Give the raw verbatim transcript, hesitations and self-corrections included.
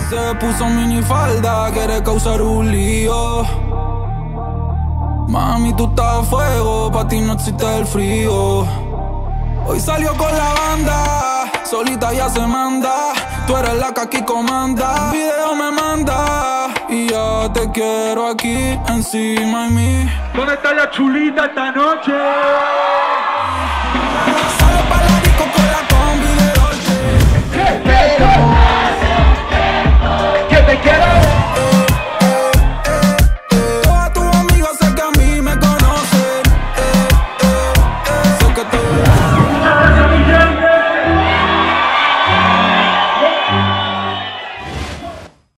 Se puso minifalda, quiere causar un lío. Mami, tú estás a fuego, pa' ti no existe el frío. Hoy salió con la banda, solita ya se manda. Tú eres la que aquí comanda. Video me manda y ya te quiero aquí encima de mí. ¿Dónde está la chulita esta noche?